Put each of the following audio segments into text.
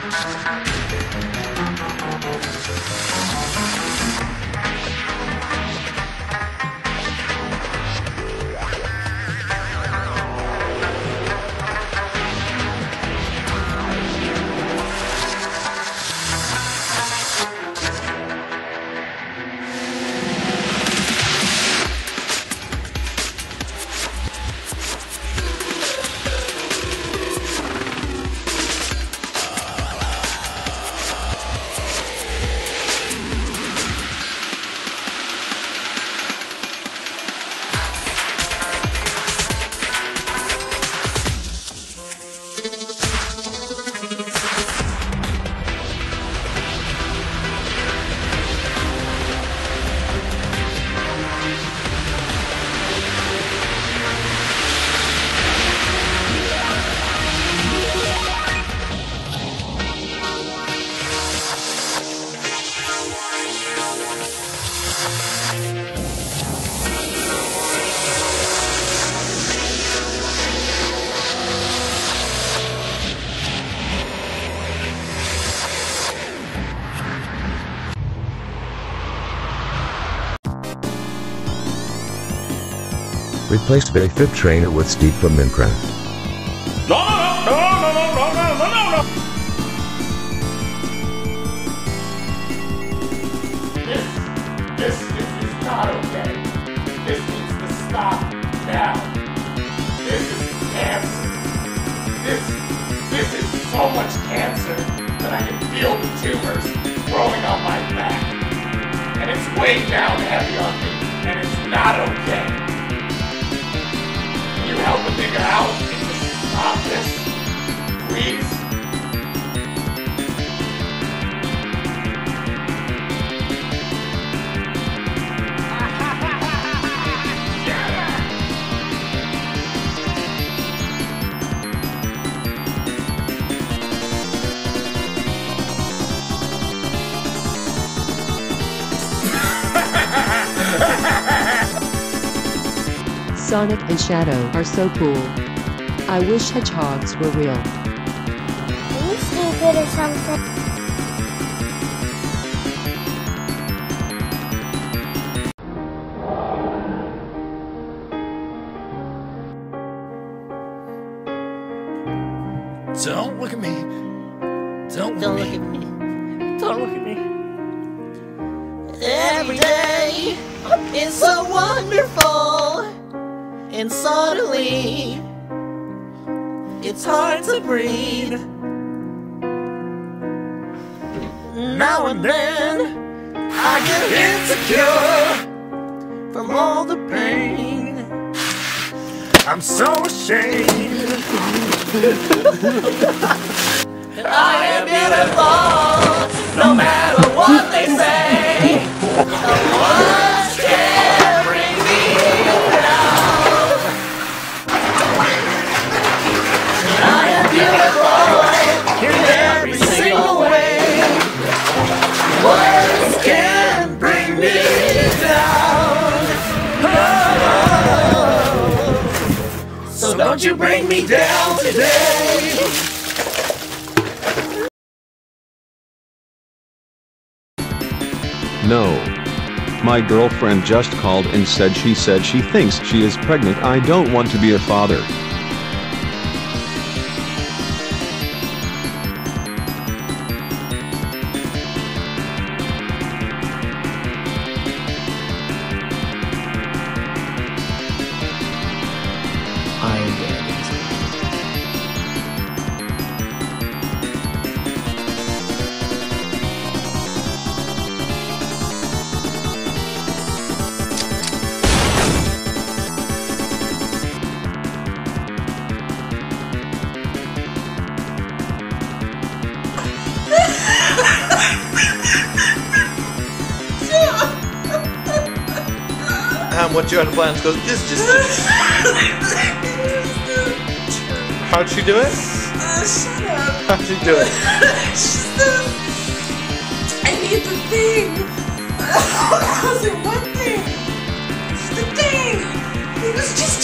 Replaced by a fifth trainer with Steve from Minecraft. No! This is not okay. This needs to stop now. This is cancer. This is so much cancer that I can feel the tumors growing on my back. And it's way down heavy on me, and it's not okay. Can you help a nigga out and just stop this? Please? Sonic and Shadow are so cool. I wish hedgehogs were real. Are you stupid or something? Don't look at me. Don't look at me. Don't look at me. Every day is so wonderful, and suddenly it's hard to breathe. Now and then I get insecure from all the pain. I'm so ashamed. I am beautiful, no matter what they say. No words can bring me down. I am beautiful in every single way. Words can bring me down. Oh. So don't you bring me down today. No. My girlfriend just called and said she thinks she is pregnant. I don't want to be a father. What you had plans? Because this just. How'd she do it? Shut up. How'd she do it? I need the thing. I was like, what thing? It's the thing. It was just.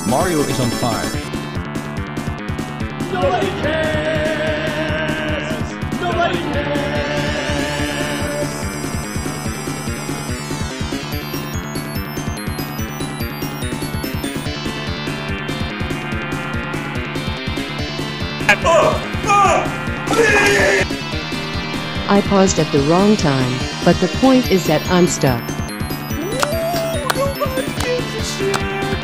Mario is on fire. Nobody cares! Nobody cares! I paused at the wrong time, but the point is that I'm stuck. Nobody gives a shit!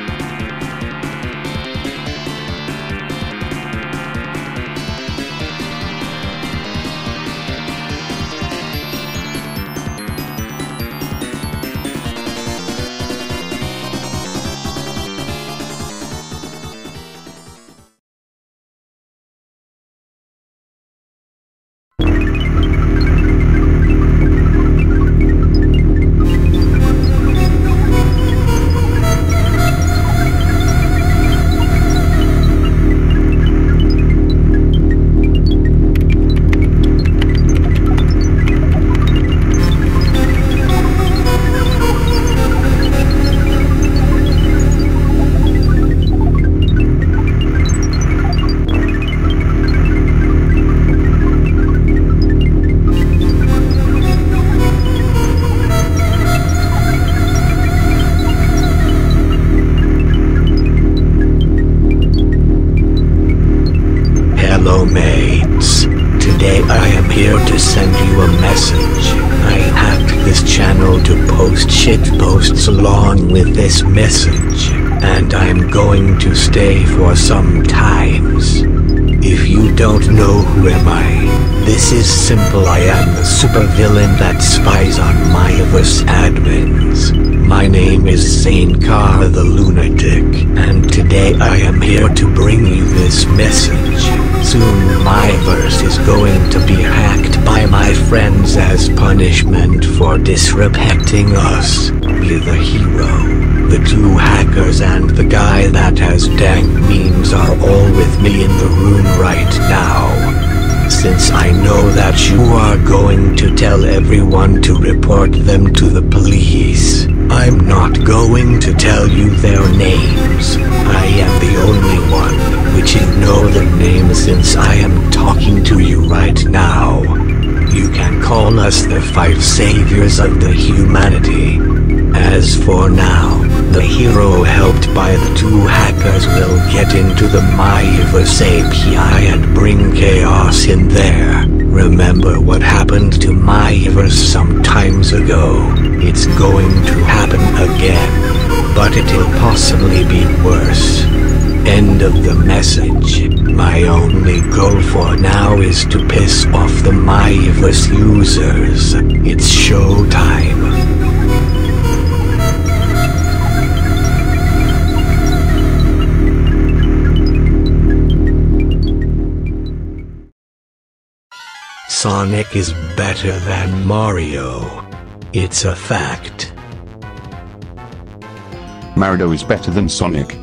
Hello mates. Today I am here to send you a message. I hacked this channel to post shit posts along with this message, and I'm going to stay for some times. If you don't know who am I, this is simple. I am the supervillain that spies on Miiverse admins. My name is Car the Lunatic, and today I am here to bring you this message. Soon Miiverse is going to be hacked by my friends as punishment for disrespecting us. Be the hero. The two hackers and the guy that has dank memes are all with me in the room right now. Since I know that you are going to tell everyone to report them to the police, I'm not going to tell you their names. I am the only one which you know their names since I am talking to you right now. You can call us the 5 saviors of the humanity. As for now, the hero helped by the 2 hackers will get into the Miiverse API and bring chaos in there. Remember what happened to Miiverse some times ago. It's going to happen again, but it'll possibly be worse. End of the message. My only goal for now is to piss off the Miiverse users. It's show time. Sonic is better than Mario. It's a fact. Mario is better than Sonic.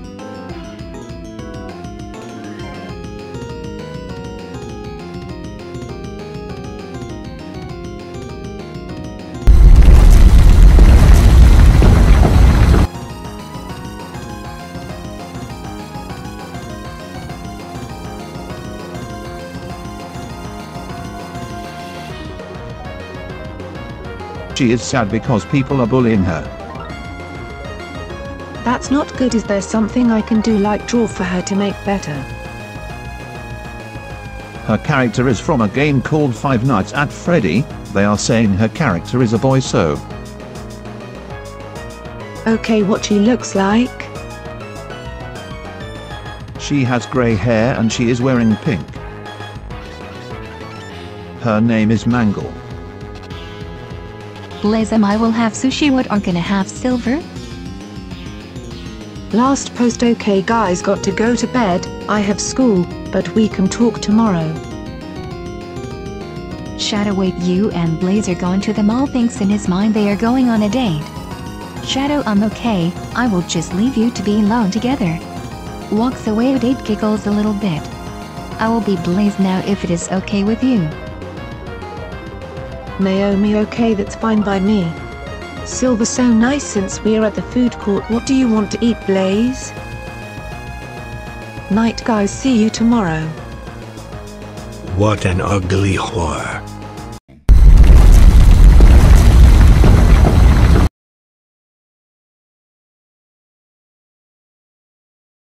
She is sad because people are bullying her. That's not good. Is there something I can do, like draw for her to make better? Her character is from a game called Five Nights at Freddy. They are saying her character is a boy, so... Okay, what she looks like? She has grey hair and she is wearing pink. Her name is Mangle. Blaze, I will have sushi. What are gonna have, Silver? Last post. Okay guys, got to go to bed. I have school, but we can talk tomorrow. Shadow, wait, you and Blaze are going to the mall. Thinks in his mind they are going on a date. Shadow, I'm okay. I will just leave you to be alone together. Walks away. Date giggles a little bit. I will be Blaze now if it is okay with you. Naomi, okay, that's fine by me. Silver, so nice. Since we're at the food court, what do you want to eat, Blaze? Night guys, see you tomorrow. What an ugly whore.